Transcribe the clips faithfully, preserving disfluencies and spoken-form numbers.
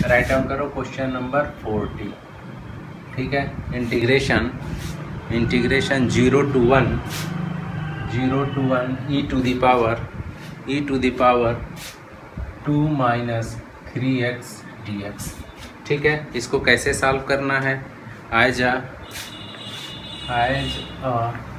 Right down करो question number forty. ठीक है, integration integration zero to one zero to one e to the power e to the power two minus three x d x. ठीक है, इसको कैसे solve करना है? As a as a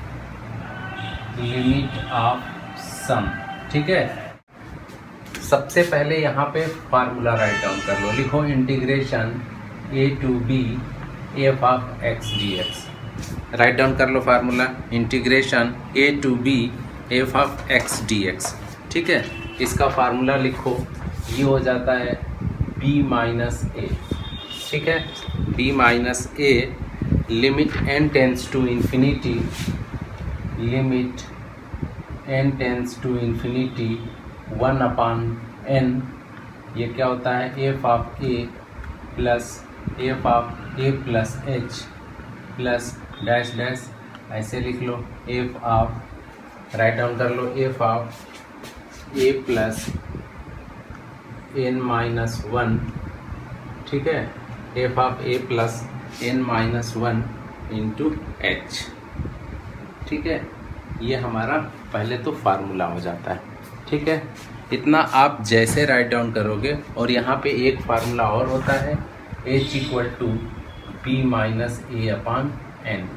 limit of sum. ठीक है, सबसे पहले यहाँ पे फार्मूला राइट डाउन कर लो। लिखो integration a to b f of x d x. Right down कर लो formula integration a to b f of x d x. ठीक है, इसका फार्मूला लिखो, ये हो जाता है बी माइनस ए। ठीक है, b minus a limit n tends to infinity limit n tends to infinity one upon n. ये क्या होता है? F of a plus f of a plus h plus dash dash, ऐसे लिख लो। F of right down कर लो, f of a plus n minus one. ठीक है, f of a plus n minus one into h. ठीक है, ये हमारा पहले तो फार्मूला हो जाता है। ठीक है, इतना आप जैसे राइट डाउन करोगे। और यहाँ पे एक फार्मूला और होता है, h equal to b minus a upon n.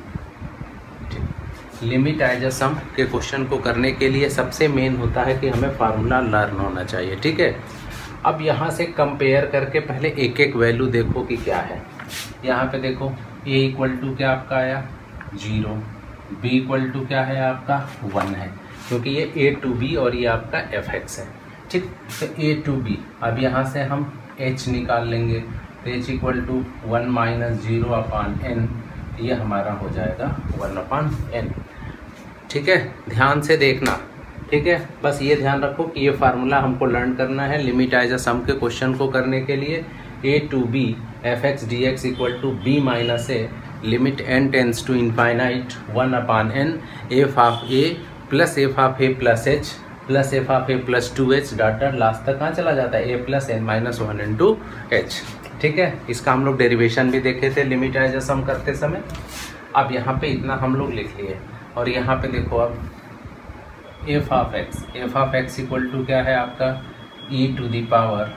Limit as a sum के क्वेश्चन को करने के लिए सबसे मेन होता है कि हमें फार्मूला लर्न होना चाहिए। ठीक है, अब यहाँ से कंपेयर करके पहले एक एक वैल्यू देखो कि क्या है। यहाँ पे देखो, ए इक्वल टू क्या आपका आया? जीरो। बी इक्वल टू क्या है आपका? वन है, क्योंकि ये ए टू बी और ये आपका एफ एक्स है। ठीक, तो ए टू बी। अब यहाँ से हम एच निकाल लेंगे, तो h equal to one minus zero upon n, ये हमारा हो जाएगा वन अपान एन। ठीक है, ध्यान से देखना। ठीक है, बस ये ध्यान रखो कि ये फार्मूला हमको लर्न करना है लिमिट एज अ सम के क्वेश्चन को करने के लिए। A to b f x d x equal to b minus a limit n tends to infinite one upon n f of a plus f of a plus h plus f of a plus two h data last तक कहाँ चला जाता है? A plus n minus one into h. ठीक है, इसका हम लोग डेरिवेशन भी देखे थे लिमिट एज अ सम करते समय। अब यहाँ पे इतना हम लोग लिख लिए, और यहाँ पे देखो अब f of x f of x equal to क्या है आपका? E to the power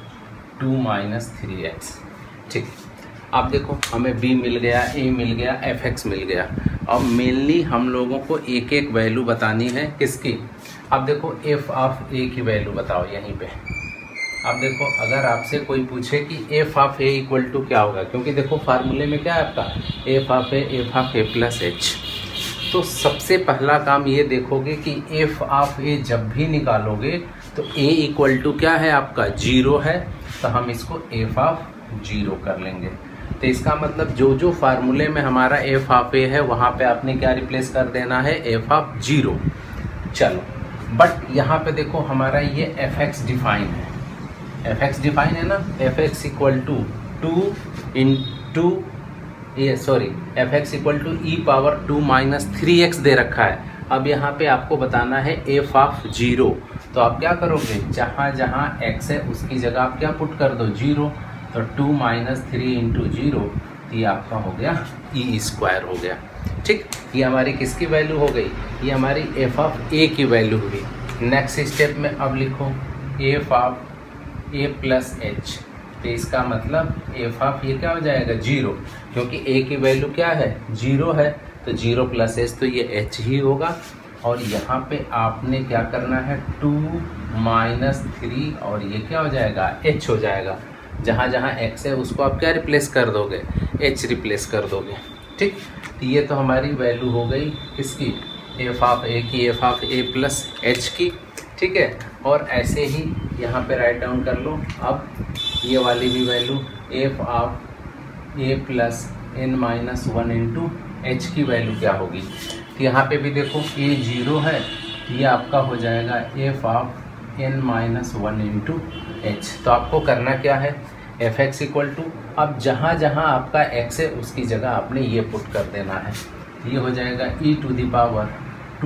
two minus three x. ठीक, आप देखो हमें b मिल गया, a मिल गया, एफ एक्स मिल गया। अब मेनली हम लोगों को एक एक वैल्यू बतानी है। किसकी? अब देखो f ऑफ a की वैल्यू बताओ यहीं पे। अब देखो अगर आपसे कोई पूछे कि f of a equal to क्या होगा, क्योंकि देखो फार्मूले में क्या है आपका? f of a f of a plus h. तो सबसे पहला काम ये देखोगे कि f ऑफ a जब भी निकालोगे तो a इक्वल टू क्या है आपका? जीरो है, तो हम इसको f ऑफ जीरो कर लेंगे। तो इसका मतलब जो जो फार्मूले में हमारा एफ ऑफ ए है वहाँ पे आपने क्या रिप्लेस कर देना है? F of zero. चलो, बट यहाँ पे देखो हमारा ये एफ एक्स डिफाइन है। एफ एक्स डिफाइन है ना, f x equal to two in two ये sorry f x equal to e power two minus three x दे रखा है। अब यहाँ पे आपको बताना है एफ ऑफ जीरो। तो आप क्या करोगे? जहाँ जहाँ एक्स है उसकी जगह आप क्या पुट कर दो? जीरो। तो two minus three into zero, ये आपका हो गया ई स्क्वायर हो गया। ठीक, ये हमारी किसकी वैल्यू हो गई? ये हमारी एफ ऑफ ए की वैल्यू हुई। नेक्स्ट स्टेप में अब लिखो f of a plus h. तो इसका मतलब एफ ऑफ ये क्या हो जाएगा? जीरो, क्योंकि ए की वैल्यू क्या है? जीरो है, तो जीरो प्लस एच तो ये एच ही होगा। और यहाँ पे आपने क्या करना है? टू माइनस थ्री और ये क्या हो जाएगा? एच हो जाएगा। जहाँ जहाँ x है उसको आप क्या रिप्लेस कर दोगे? h रिप्लेस कर दोगे। ठीक, तो ये तो हमारी वैल्यू हो गई किसकी? एफ ऑफ ए की, f of a plus h की। ठीक है, और ऐसे ही यहाँ पे राइट डाउन कर लो। अब ये वाली भी value f of a plus n minus one into h की वैल्यू क्या होगी? तो यहाँ पे भी देखो ए जीरो है, ये आपका हो जाएगा f of n minus one into h. तो आपको करना क्या है? एफ एक्स इक्वल टू, अब जहाँ जहाँ आपका एक्स है उसकी जगह आपने ये पुट कर देना है। ये हो जाएगा e to the power two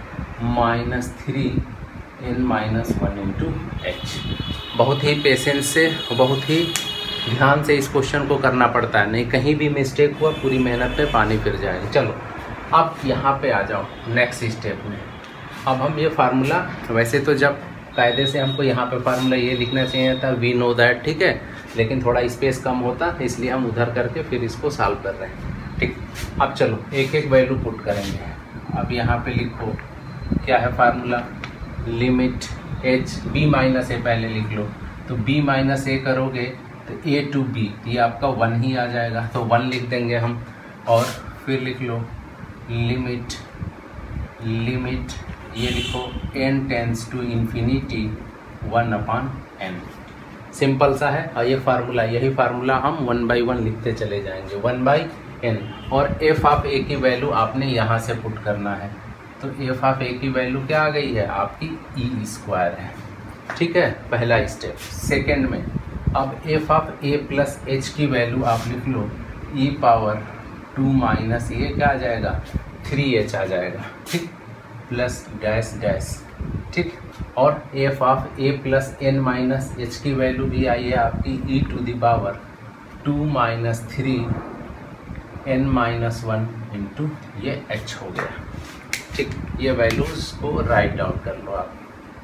minus three n minus one into h. बहुत ही पेशेंस से, बहुत ही ध्यान से इस क्वेश्चन को करना पड़ता है, नहीं कहीं भी मिस्टेक हुआ पूरी मेहनत पे पानी फिर जाएगा। चलो अब यहाँ पे आ जाओ नेक्स्ट स्टेप में। अब हम ये फार्मूला, वैसे तो जब कायदे से हमको यहाँ पे फार्मूला ये लिखना चाहिए था, वी नो दैट, ठीक है, लेकिन थोड़ा स्पेस कम होता इसलिए हम उधर करके फिर इसको सॉल्व कर रहे हैं, ठीक। अब चलो एक एक वैल्यू पुट करेंगे। अब यहाँ पे लिखो क्या है formula, limit h b minus a पहले लिख लो, तो बी माइनस ए करोगे तो ए टू बी, ये आपका वन ही आ जाएगा, तो वन लिख देंगे हम। और फिर लिख लो लिमिट लिमिट ये लिखो n tends to infinity one upon n. Simple सा है, और ये फार्मूला, यही फार्मूला हम वन बाई वन लिखते चले जाएंगे, वन बाई एन। और एफ ऑफ ए की वैल्यू आपने यहाँ से पुट करना है, तो एफ ऑफ ए की वैल्यू क्या आ गई है आपकी, ई स्क्वायर है, ठीक है, पहला स्टेप। सेकेंड में अब f of a plus h की वैल्यू आप लिख लो ई पावर टू माइनस ये क्या आ जाएगा, थ्री एच आ जाएगा, ठीक, प्लस डैश डैश, ठीक। और f of a plus n minus h की वैल्यू भी आई है आपकी e to the power two minus three n minus one into ये एच हो गया, ठीक। ये वैल्यूज को राइट डाउन कर लो आप,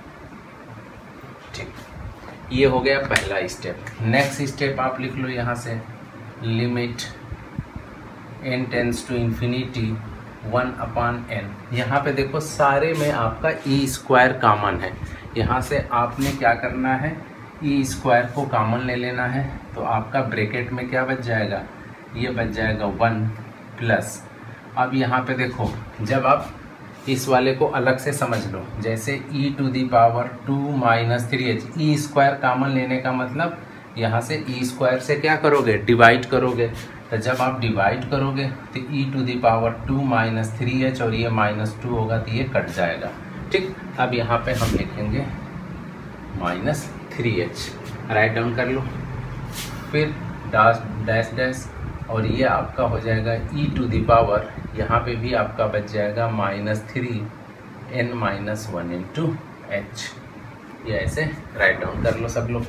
ठीक। ये हो गया पहला स्टेप। नेक्स्ट स्टेप आप लिख लो यहाँ से limit n tends to infinity one upon n. यहाँ पे देखो सारे में आपका ई स्क्वायर कॉमन है, यहाँ से आपने क्या करना है, ई स्क्वायर को कॉमन ले लेना है, तो आपका ब्रैकेट में क्या बच जाएगा, ये बच जाएगा वन प्लस। अब यहाँ पे देखो जब आप इस वाले को अलग से समझ लो, जैसे e to the power two minus three h, e square common लेने का मतलब यहाँ से ई स्क्वायर से क्या करोगे, डिवाइड करोगे, तो जब आप डिवाइड करोगे तो e to the power two minus three h और ये माइनस टू होगा तो ये कट जाएगा, ठीक। अब यहाँ पे हम लिखेंगे minus three h, right down कर लो, फिर डैश डैश डैश, और ये आपका हो जाएगा e टू दी पावर, यहाँ पे भी आपका बच जाएगा minus three n minus one into h. ये ऐसे राइट डाउन कर लो सब लोग।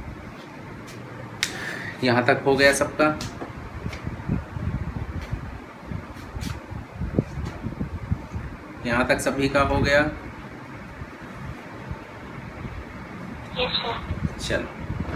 यहाँ तक हो गया सबका। यहाँ तक सभी का हो गया, चलो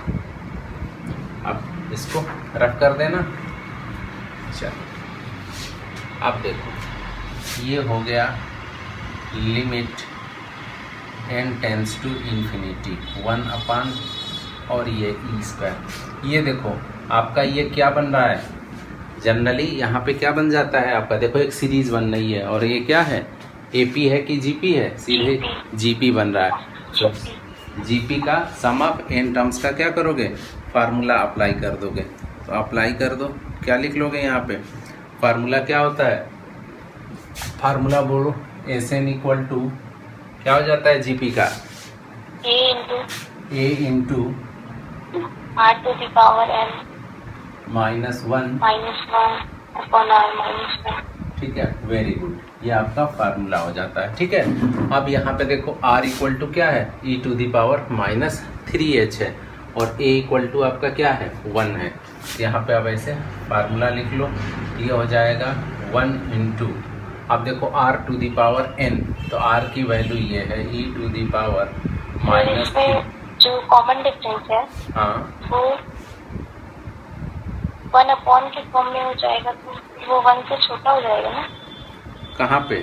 अब इसको रफ कर देना। चलो अब देखो ये हो गया limit n tends to infinity one upon और ये ई स्क्वायर। ये देखो आपका ये क्या बन रहा है, जनरली यहाँ पे क्या बन जाता है आपका, देखो एक सीरीज बन रही है, और ये क्या है, एपी है कि जीपी है, सीधे जीपी बन रहा है। तो जीपी का सम ऑफ एन टर्म्स का क्या करोगे, फार्मूला अप्लाई कर दोगे, तो अप्लाई कर दो। क्या लिख लोगे यहाँ पे, फार्मूला क्या होता है, फार्मूला बोलो एस एन इक्वल टू क्या हो जाता है जीपी का, a into a into r to the power n minus one minus one upon r minus one, ठीक है, वेरी गुड, ये आपका फार्मूला हो जाता है, ठीक है। अब यहाँ पे देखो r इक्वल टू क्या है, e to the power minus three h है, और a इक्वल टू आपका क्या है, वन है। यहाँ पे अब ऐसे फार्मूला लिख लो, ये हो जाएगा वन इंटू, अब देखो r to the power n, तो r की वैल्यू ये है e to the power minus three, जो कॉमन डिफरेंस है हाँ वो वन अपॉन के फॉर्म में हो जाएगा, तो वो वन से छोटा हो जाएगा ना। कहाँ पे,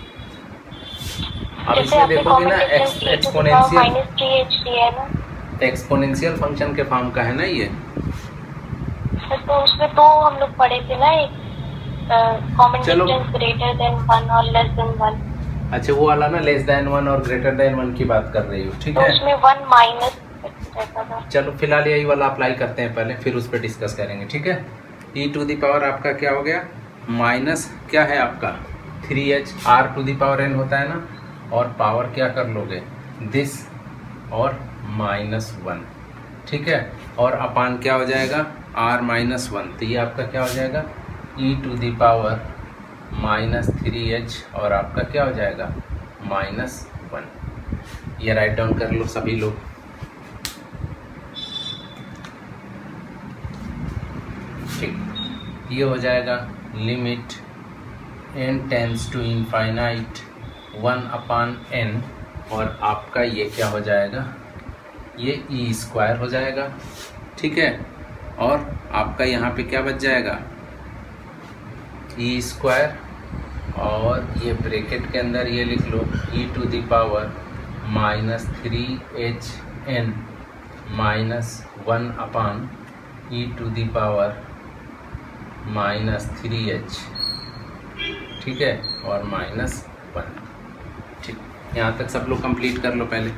अब इसमें देखोगे ना एक्सपोनेंशियल माइनस थ्री एच दिया है ना, एक्सपोनेंशियल फंक्शन के फॉर्म का है ना ये, तो उसमें तो हम लोग पढ़े थे ना एक common difference greater than one और लेस देन वन। अच्छा वो वाला ना, लेस देन वन और ग्रेटर देन वन की बात कर रही हो, ठीक तो है, उसमें वन माइनस रहता था। चलो फिलहाल यही वाला अप्लाई करते हैं पहले, फिर उस पर डिस्कस करेंगे, ठीक है। ई टू दी पावर आपका क्या हो गया, माइनस क्या है आपका three h, r to the power n होता है ना, और पावर क्या कर लोगे दिस और माइनस वन, ठीक है, और अपान क्या हो जाएगा आर माइनस वन, तो ये आपका क्या हो जाएगा e to the power minus three h, और आपका क्या हो जाएगा माइनस वन। ये राइट डाउन कर लो सभी लोग। ठीक, ये हो जाएगा limit n tends to infinite one upon n, और आपका ये क्या हो जाएगा, ये ई स्क्वायर हो जाएगा। ठीक है, और आपका यहाँ पे क्या बच जाएगा, ई स्क्वायर, और ये ब्रैकेट के अंदर ये लिख लो e to the power minus three h n minus one upon e to the power minus three h, ठीक है, और माइनस वन। ठीक, यहाँ तक सब लोग कंप्लीट कर लो पहले।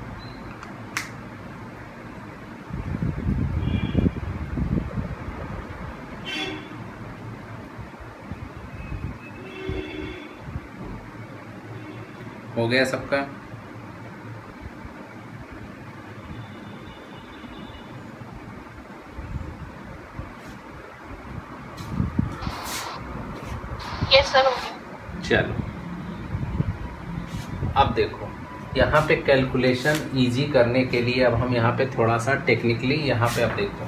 हो गया सबका? यस सर, हो गया। चलो, अब देखो यहाँ पे कैलकुलेशन इजी करने के लिए अब हम यहाँ पे थोड़ा सा टेक्निकली यहाँ पे अब देखो,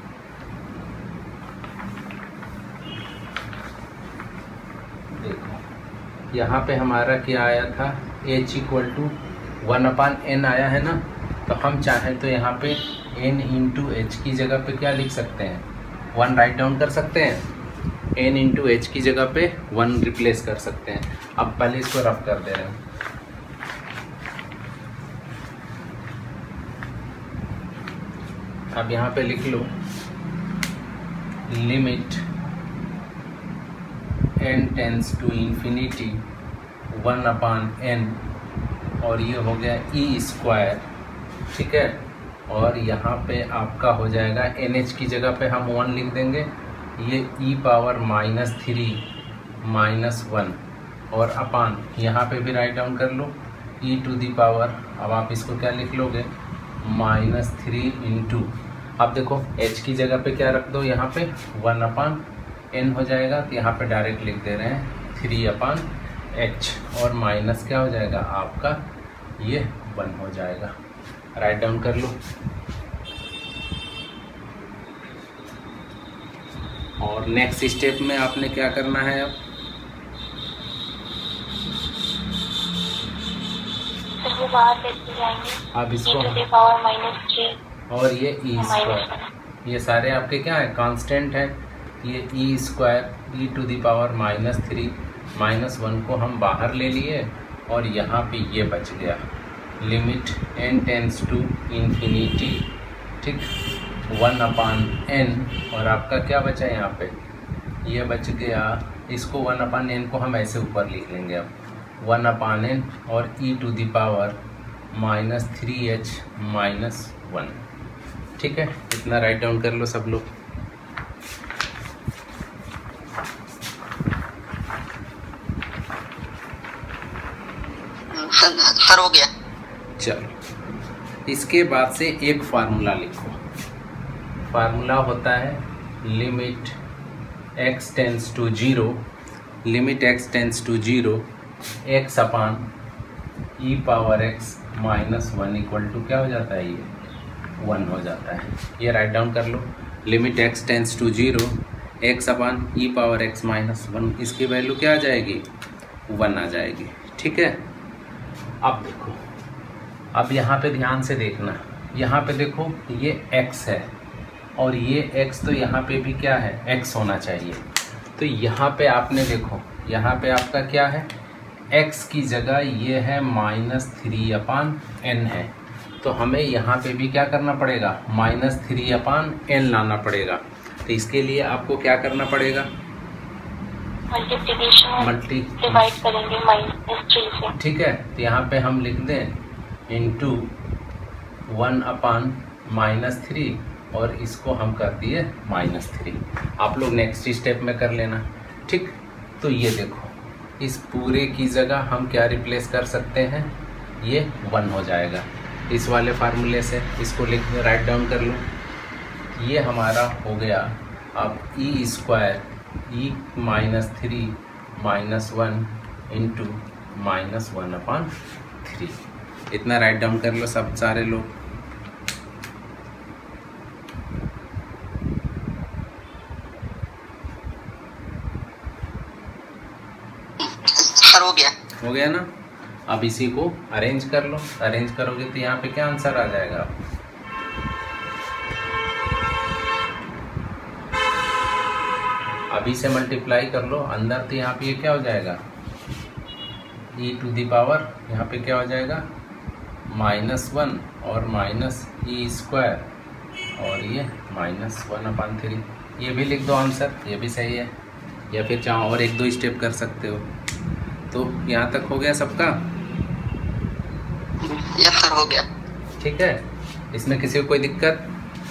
देखो यहाँ पे हमारा क्या आया था, h equal to one upon n आया है ना, तो हम चाहें तो यहाँ पे n इंटू एच की जगह पे क्या लिख सकते हैं, वन राइट डाउन कर सकते हैं, n इंटू एच की जगह पे वन रिप्लेस कर सकते हैं। अब पहले इसको रफ कर दे रहे हैं। अब यहाँ पे लिख लो limit n tends to infinity one upon n, और ये हो गया ई स्क्वायर। ठीक है, और यहाँ पे आपका हो जाएगा एन एच की जगह पे हम वन लिख देंगे, ये e power minus three minus one, और अपान यहाँ पे भी राइट डाउन कर लो ई टू दी पावर, अब आप इसको क्या लिख लोगे, माइनस थ्री इंटू, अब देखो h की जगह पे क्या रख दो, यहाँ पे वन अपान n हो जाएगा, तो यहाँ पे डायरेक्ट लिख दे रहे हैं थ्री अपान h, और माइनस क्या हो जाएगा आपका, ये वन हो जाएगा। राइट डाउन कर लो, और नेक्स्ट स्टेप में आपने क्या करना है, अब फिर वो बाहर लेते जाएंगे, अब इसको e to the power minus three, और ये ई स्क्वायर, ये सारे आपके क्या है, कांस्टेंट है, ये e square e to the power minus three minus one को हम बाहर ले लिए, और यहाँ पे ये बच गया limit n tends to infinity, ठीक, वन अपान n, और आपका क्या बचा यहाँ पे, ये बच गया, इसको वन अपान n को हम ऐसे ऊपर लिख लेंगे, अब वन अपान n और e to the power minus three h minus one. ठीक है, इतना राइट डाउन कर लो सब लोग। सर हो गया। चलो, इसके बाद से एक फार्मूला लिखो। फार्मूला होता है limit x tends to zero, limit x tends to zero x upon e power x minus one equal to क्या हो जाता है, ये वन हो जाता है। ये राइट डाउन कर लो, limit x tends to zero x upon e power x minus one, इसकी वैल्यू क्या आ जाएगी, वन आ जाएगी। ठीक है, अब देखो, अब यहाँ पे ध्यान से देखना, यहाँ पे देखो ये x है और ये x, तो यहाँ पे भी क्या है, x होना चाहिए। तो यहाँ पे आपने देखो, यहाँ पे आपका क्या है, x की जगह ये है माइनस थ्री अपान एन है, तो हमें यहाँ पे भी क्या करना पड़ेगा, माइनस थ्री अपान एन लाना पड़ेगा। तो इसके लिए आपको क्या करना पड़ेगा, मल्टीप्लिकेशन मल्टी डिवाइड करेंगे माइनस थ्री से। ठीक है, तो यहाँ पे हम लिख दें into one upon minus three, और इसको हम कर दिए माइनस थ्री। आप लोग नेक्स्ट स्टेप में कर लेना। ठीक, तो ये देखो, इस पूरे की जगह हम क्या रिप्लेस कर सकते हैं, ये वन हो जाएगा इस वाले फार्मूले से। इसको लिख राइट डाउन कर लो, ये हमारा हो गया अब e square e minus three minus one into minus one upon three. इतना राइट डाउन कर लो सब सारे लोग। सर हो गया। हो गया ना। अब इसी को अरेंज कर लो। अरेंज करोगे तो यहाँ पे क्या आंसर आ जाएगा? अभी से मल्टीप्लाई कर लो अंदर, तो यहाँ पे ये क्या हो जाएगा? e टू दी पावर यहाँ पे क्या हो जाएगा? माइनस वन और माइनस ई स्क्वायर, और ये माइनस वन अपान थ्री। ये भी लिख दो आंसर, ये भी सही है। या फिर चाहो और एक दो स्टेप कर सकते हो। तो यहाँ तक हो गया सबका? यस सर हो गया। ठीक है, इसमें किसी को कोई दिक्कत?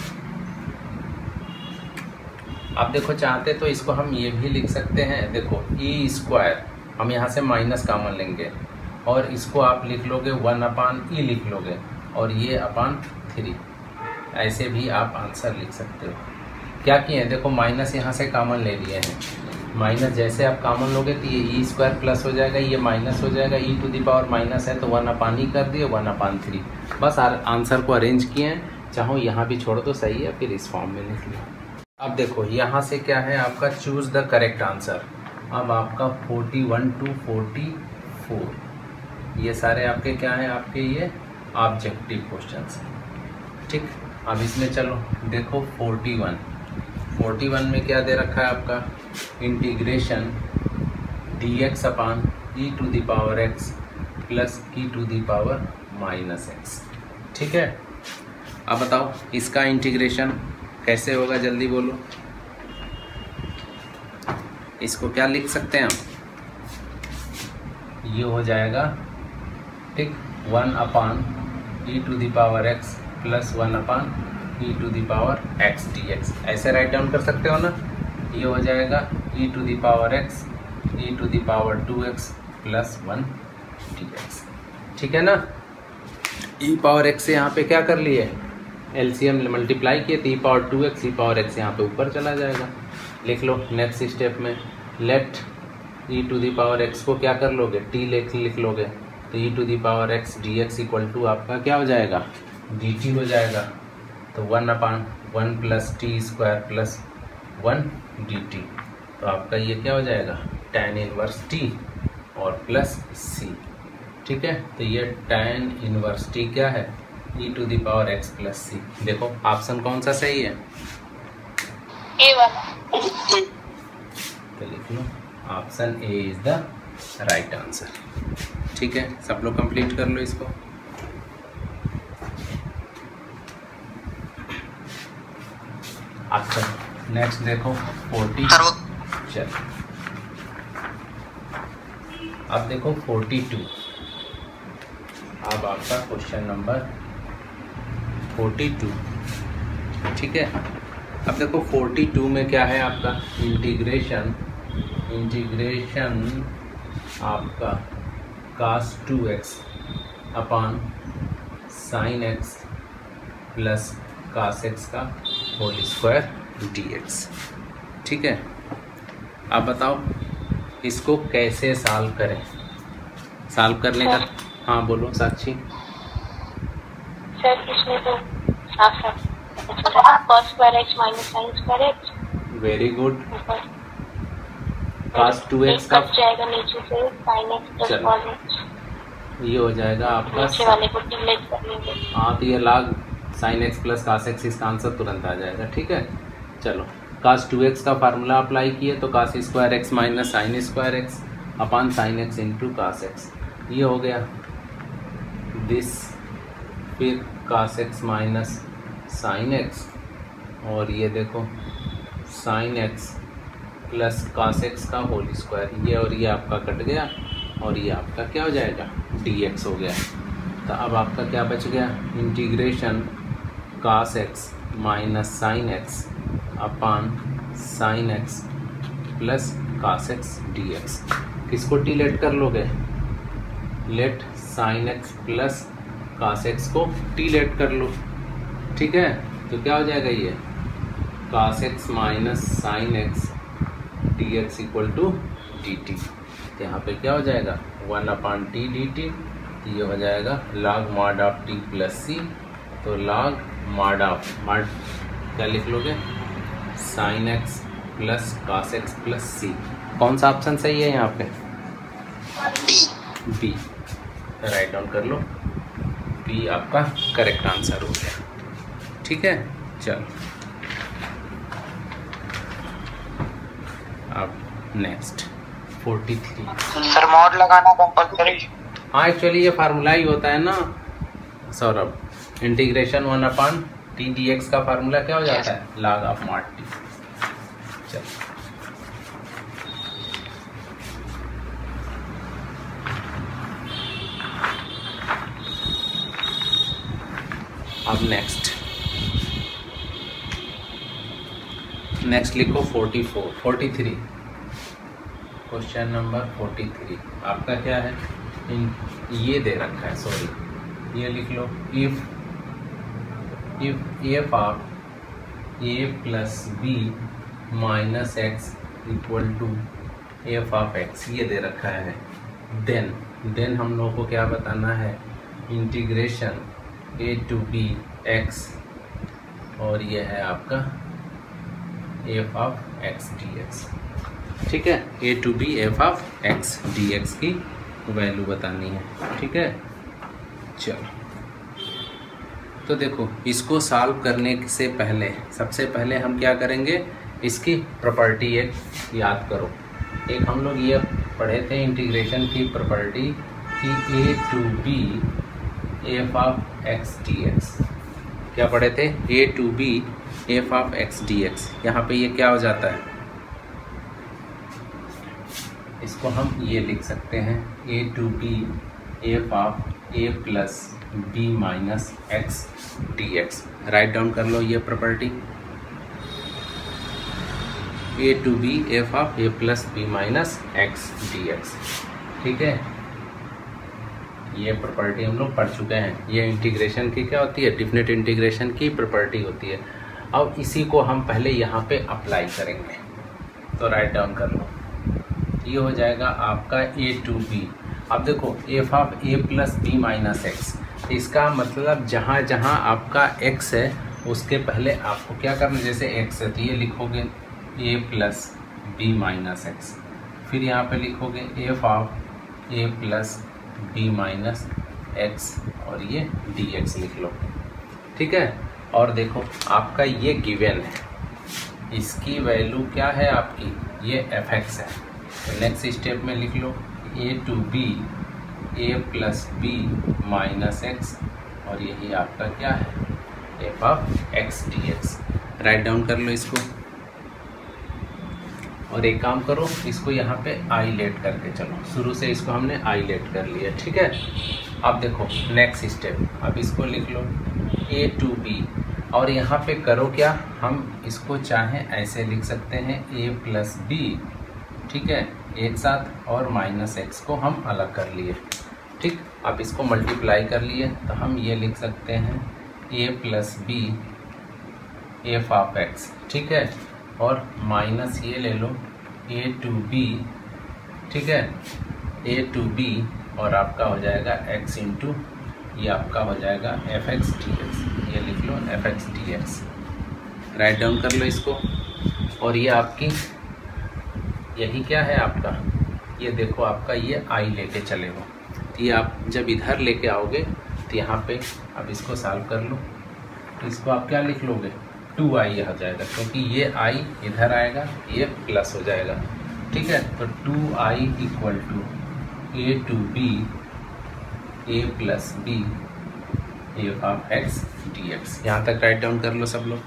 आप देखो चाहते तो इसको हम ये भी लिख सकते हैं। देखो ई स्क्वायर हम यहाँ से माइनस कॉमन लेंगे और इसको आप लिख लोगे वन अपान ई लिख लोगे और ये अपान थ्री। ऐसे भी आप आंसर लिख सकते हो। क्या किए हैं? देखो माइनस यहाँ से कॉमन ले लिए हैं। माइनस जैसे आप कॉमन लोगे तो ये ई स्क्वायर प्लस हो जाएगा, ये माइनस हो जाएगा। E to the power minus है तो वन अपान ई कर दिए, वन अपान थ्री। बस आंसर को अरेंज किए हैं। चाहो यहाँ भी छोड़ दो, सही है, फिर इस फॉर्म में लिख लो। अब देखो यहाँ से क्या है आपका, चूज द करेक्ट आंसर। अब आपका forty one to forty four, ये सारे आपके क्या हैं? आपके ये ऑब्जेक्टिव क्वेश्चंस हैं। ठीक, अब इसमें चलो देखो फोर्टी वन। फोर्टी वन में क्या दे रखा है आपका? Integration d x upon e to the power x plus e to the power minus x. ठीक है, अब बताओ इसका इंटीग्रेशन कैसे होगा, जल्दी बोलो। इसको क्या लिख सकते हैं हम? ये हो जाएगा, ठीक, one upon e to the power x plus one upon e to the power x d x. ऐसे राइट डाउन कर सकते हो ना। ये हो जाएगा e to the power x e to the power two x plus one d x. ठीक है ना। ई पावर एक्स से यहाँ पे क्या कर लिए? एलसीएम मल्टीप्लाई किए तो e power two x e power x यहाँ पे ऊपर चला जाएगा। लिख लो नेक्स्ट स्टेप में, let e to the power x को क्या कर लोगे? टी लिख लिख लोगे तो e to the power x d x equal to आपका क्या हो जाएगा? डी टी हो जाएगा। तो one upon one plus t square plus one d t. तो आपका ये क्या हो जाएगा? tan इनवर्स टी और प्लस सी। ठीक है, तो ये tan इनवर्स टी क्या है? E to the power x plus c. देखो ऑप्शन कौन सा सही है? ए वाला। तो लिख लो option A is the right answer. ठीक है, सब लोग कंप्लीट कर लो इसको। अच्छा नेक्स्ट देखो फोर्टी। चल अब देखो फोर्टी टू। अब आपका क्वेश्चन नंबर फोर्टी टू। ठीक है, अब देखो फोर्टी टू में क्या है आपका? इंटीग्रेशन इंटीग्रेशन आपका cos two x upon sine x plus cos x का होल स्क्वायर डी एक्स। ठीक है, अब बताओ इसको कैसे सॉल्व करें? सॉल्व करने का, हाँ बोलो साक्षी। सर इसमें तो साफ साफ cos square x minus sine square x. Very good. cos two x का जाएगा नीचे से sin x plus cos x। ये हो जाएगा आपका, नीचे वाले को डिलीट कर लेंगे। हाँ तो ये log sin x plus cos x, इसका आंसर तुरंत आ जाएगा। ठीक है, चलो cos टू एक्स का फार्मूला अप्लाई किए तो cos square x minus sine square x upon sine x into cos x. ये हो गया दिस, फिर cos x minus sine x, और ये देखो sine x plus cos x का होल स्क्वायर। ये और ये आपका कट गया और ये आपका क्या हो जाएगा? dx हो गया। तो अब आपका क्या बच गया? Integration cos x minus sine x upon sine x plus cos x dx। किसको टी लेट कर लोगे? Let sine x plus cos x को टी लेट कर लो। ठीक है, तो क्या हो जाएगा? ये cos x minus sine x d x equal to d t. तो यहाँ पे क्या हो जाएगा? One upon t d t. ये हो जाएगा log mod of t plus c. तो log मॉड ऑफ मॉड क्या लिख लोगे? Sine x plus cos x plus c. कौन सा ऑप्शन सही है यहाँ पे? बी, राइट डाउन कर लो, बी आपका करेक्ट आंसर हो गया। ठीक है, चलो अब next forty three. Sir mod लगाना कंपलसरी? हाँ, एक्चुअली ये फार्मूला ही होता है ना Saurabh, integration one upon t d x का फार्मूला क्या हो जाता है, लॉग ऑफ मॉड टी। चलो अब नेक्स्ट नेक्स्ट लिखो forty four forty three, question number forty three आपका क्या है, इन ये दे रखा है, सॉरी ये लिख लो, if if f of a plus b minus x equal to f of x, ये दे रखा है। देन देन हम लोगों को क्या बताना है, integration a to b x, और ये है आपका f of x d x. ठीक है, a to b f of x d x की वैल्यू बतानी है। ठीक है, चलो तो देखो, इसको सॉल्व करने से पहले सबसे पहले हम क्या करेंगे, इसकी प्रॉपर्टी एक याद करो। एक हम लोग ये पढ़े थे इंटीग्रेशन की प्रॉपर्टी कि a to b f of x d x, क्या पढ़े थे, a to b f of x d x. यहाँ पे ये क्या हो जाता है, इसको हम ये लिख सकते हैं, a to b f of a plus b minus x d x. Right down कर लो ये property, a to b f of a plus b minus x d x. ठीक है, ये प्रॉपर्टी हम लोग पढ़ चुके हैं। ये इंटीग्रेशन की क्या होती है, डेफिनेट इंटीग्रेशन की प्रॉपर्टी होती है। अब इसी को हम पहले यहाँ पे अप्लाई करेंगे, तो राइट डाउन कर लो, ये हो जाएगा आपका ए टू बी। अब देखो f of a plus b minus x, इसका मतलब जहाँ जहाँ आपका एक्स है उसके पहले आपको क्या करना, जैसे एक्स है तो ये लिखोगे a plus b minus x, फिर यहाँ पे लिखोगे f of a plus b minus x, और ये डी एक्स लिख लो। ठीक है, और देखो आपका ये गिवन है, इसकी वैल्यू क्या है आपकी, ये एफ एक्स है। तो नेक्स्ट स्टेप में लिख लो a to b a plus b minus x, और यही आपका क्या है, f of x d x. Right down कर लो इसको, और एक काम करो, इसको यहाँ पे आईलेट करके चलो, शुरू से इसको हमने आईलेट कर लिया। ठीक है, अब देखो नेक्स्ट स्टेप, अब इसको लिख लो ए टू बी, और यहाँ पे करो क्या, हम इसको चाहें ऐसे लिख सकते हैं ए प्लस बी, ठीक है, एक साथ, और माइनस एक्स को हम अलग कर लिए। ठीक, अब इसको मल्टीप्लाई कर लिए तो हम ये लिख सकते हैं a plus b f of x. ठीक है, और माइनस ये ले लो ए टू बी, ठीक है, ए टू बी, और आपका हो जाएगा एक्स इंटू, ये आपका हो जाएगा एफ एक्स डी एक्स, ये लिख लो f x d x. Right down कर लो इसको, और ये आपकी यही क्या है आपका, ये देखो आपका ये आई लेके चले हो, ये आप जब इधर लेके आओगे तो यहाँ पे अब इसको सॉल्व कर लो, तो इसको आप क्या लिख लोगे, टू आई हो जाएगा, क्योंकि ये आई इधर आएगा, ये प्लस हो जाएगा। ठीक है, तो two I equal to a to b a plus b f of x d x. यहाँ तक राइट डाउन कर लो सब लोग।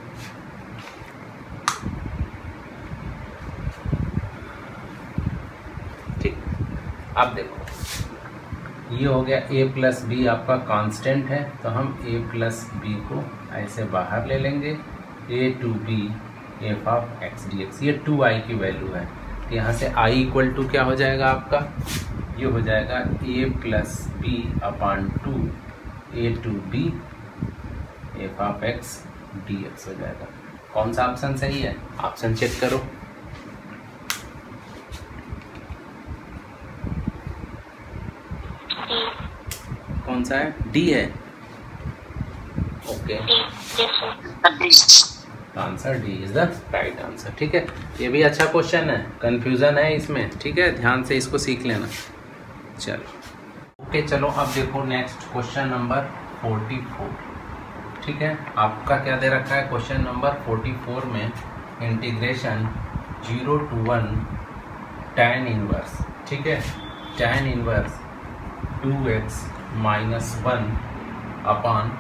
ठीक, अब देखो ये हो गया ए प्लस बी आपका कांस्टेंट है, तो हम ए प्लस बी को ऐसे बाहर ले लेंगे, a to b f of x d x, ये टू आई की वैल्यू है, तो यहाँ से आई इक्वल टू क्या हो जाएगा आपका, ये हो जाएगा a plus b upon two a to b f of x d x हो जाएगा। कौन सा ऑप्शन सही है, ऑप्शन चेक करो। कौन सा है, डी है, okay, answer D is the right answer. ठीक है, ये भी अच्छा क्वेश्चन है, कंफ्यूजन है इसमें, ठीक है, ध्यान से इसको सीख लेना। चलो ओके, चलो अब देखो next question number forty four. ठीक है, आपका क्या दे रखा है क्वेश्चन नंबर फोर्टी फोर में integration zero to one tan inverse, ठीक है, tan inverse two x minus one upon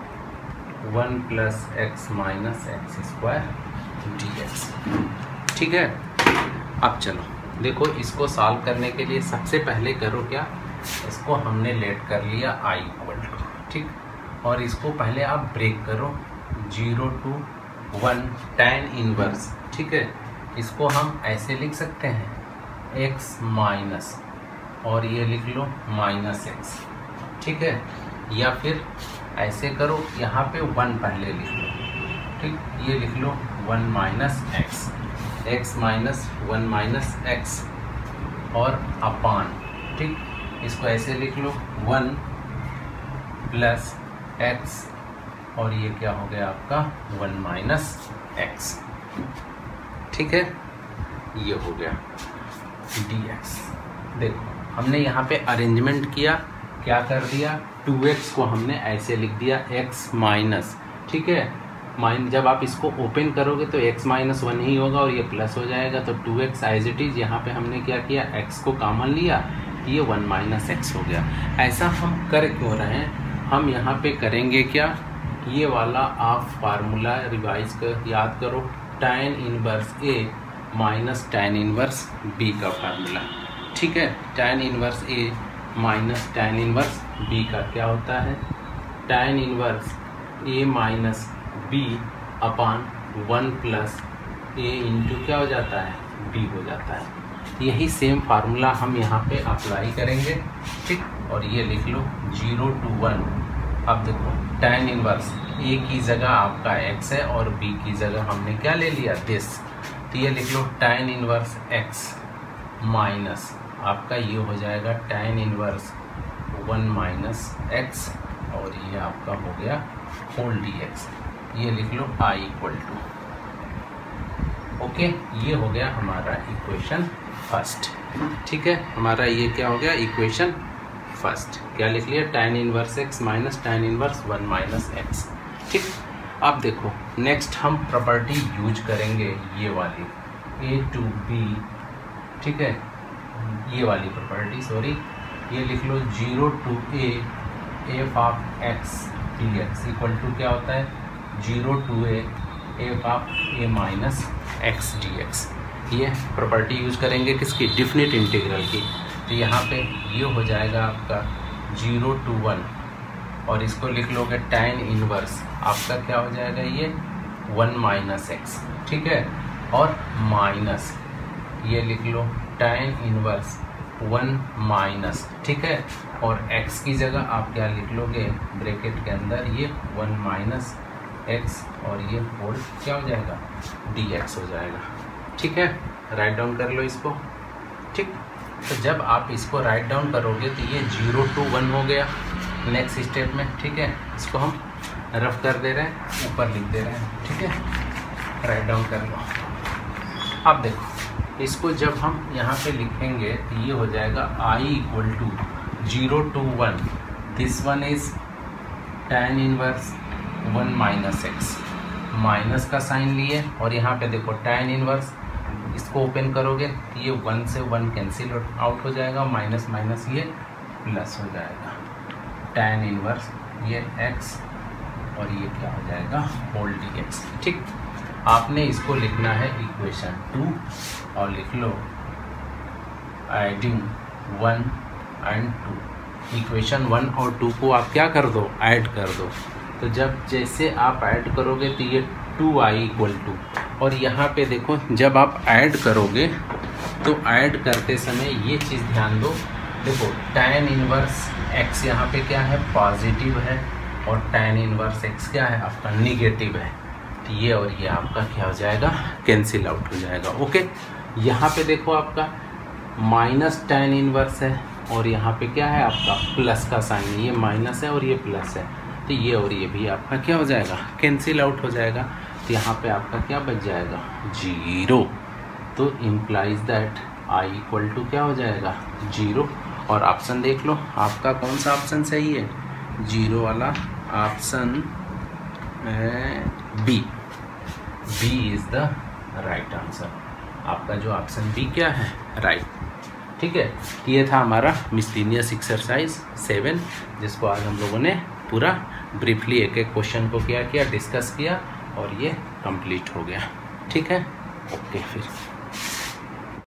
one plus x minus x square d x. ठीक है, अब चलो देखो इसको सॉल्व करने के लिए सबसे पहले करो क्या, इसको हमने लेट कर लिया i इक्वल टू, ठीक, और इसको पहले आप ब्रेक करो zero to one tan inverse. ठीक है, इसको हम ऐसे लिख सकते हैं x माइनस और ये लिख लो माइनस एक्स। ठीक है, या फिर ऐसे करो यहाँ पे वन पहले लिख लो, ठीक, ये लिख लो one minus x, x minus one minus x और अपान, ठीक, इसको ऐसे लिख लो वन प्लस एक्स और ये क्या हो गया आपका वन माइनस एक्स। ठीक है, ये हो गया डी एक्स। देखो हमने यहाँ पे अरेंजमेंट किया, क्या कर दिया, टू एक्स को हमने ऐसे लिख दिया x माइनस, ठीक है, माइन जब आप इसको ओपन करोगे तो x माइनस वन ही होगा और ये प्लस हो जाएगा, तो two x as it is. यहाँ पे हमने क्या किया, x को कॉमन लिया, ये वन माइनस एक्स हो गया। ऐसा हम कर क्यों रहे हैं, हम यहाँ पे करेंगे क्या, ये वाला आप फार्मूला रिवाइज कर याद करो, tan inverse a minus tan inverse b का फार्मूला। ठीक है, tan inverse a minus tan inverse b का क्या होता है, tan inverse a minus b upon one plus a into क्या हो जाता है b हो जाता है। यही सेम फार्मूला हम यहाँ पे अप्लाई करेंगे, ठीक, और ये लिख लो जीरो टू वन। अब देखो tan इनवर्स a की जगह आपका x है और b की जगह हमने क्या ले लिया दिस, तो ये लिख लो tan इनवर्स x माइनस आपका ये हो जाएगा tan inverse one minus x और ये आपका हो गया होल डी एक्स। ये लिख लो i इक्वल टू, ओके, ये हो गया हमारा इक्वेशन फर्स्ट। ठीक है, हमारा ये क्या हो गया इक्वेशन फर्स्ट, क्या लिख लिया, tan inverse x minus tan inverse one minus x. ठीक, अब देखो नेक्स्ट हम प्रॉपर्टी यूज करेंगे ये वाली a टू b, ठीक है, ये वाली प्रॉपर्टी, सॉरी, ये लिख लो zero to a f of x d x equal to क्या होता है, zero to a f of a minus x d x. ये प्रॉपर्टी यूज करेंगे किसकी, डिफिनिट इंटीग्रल की। तो यहाँ पे ये हो जाएगा आपका जीरो टू वन और इसको लिख लोगे tan इनवर्स आपका क्या हो जाएगा, ये वन माइनस एक्स, ठीक है, और माइनस ये लिख लो tan इनवर्स वन माइनस, ठीक है, और x की जगह आप क्या लिख लोगे ब्रैकेट के अंदर ये वन माइनस एक्स और ये होल क्या हो जाएगा dx हो जाएगा। ठीक है, राइट डाउन कर लो इसको। ठीक, तो जब आप इसको राइट डाउन करोगे तो ये जीरो टू वन हो गया नेक्स्ट स्टेप में। ठीक है, इसको हम रफ कर दे रहे हैं, ऊपर लिख दे रहे हैं। ठीक है, राइट डाउन कर लो। अब देखो इसको जब हम यहाँ पे लिखेंगे तो ये हो जाएगा i equal to zero to one, this one is tan inverse one minus x, minus का साइन लिए और यहाँ पे देखो tan इनवर्स, इसको ओपन करोगे तो ये वन से वन कैंसिल आउट हो जाएगा, माइनस माइनस ये प्लस हो जाएगा, tan इनवर्स ये x और ये क्या हो जाएगा होल डी एक्स। ठीक, आपने इसको लिखना है इक्वेशन टू और लिख लो adding one and two. Equation one और टू को आप क्या कर दो, ऐड कर दो। तो जब जैसे आप ऐड करोगे तो ये टू आई इक्वल टू, और यहाँ पे देखो जब आप ऐड करोगे तो ऐड करते समय ये चीज़ ध्यान दो, देखो tan इनवर्स x यहाँ पे क्या है पॉजिटिव है और tan इनवर्स x क्या है आपका निगेटिव है, तो ये और ये आपका क्या हो जाएगा कैंसिल आउट हो जाएगा। ओके, यहाँ पे देखो आपका माइनस tan इनवर्स है और यहाँ पे क्या है आपका प्लस का साइन, ये माइनस है और ये प्लस है, तो ये और ये भी आपका क्या हो जाएगा कैंसिल आउट हो जाएगा। तो यहाँ पे आपका क्या बच जाएगा जीरो, तो implies that i equal to क्या हो जाएगा जीरो। और ऑप्शन देख लो, आपका कौन सा ऑप्शन सही है? जीरो वाला option B, B is the right answer. आपका जो ऑप्शन बी क्या है? राइट। ठीक है, ये था हमारा मिसलिनियस एक्सरसाइज सेवन, जिसको आज हम लोगों ने पूरा ब्रीफली एक एक क्वेश्चन को क्या किया, डिस्कस किया और ये कंप्लीट हो गया। ठीक है, ओके फिर।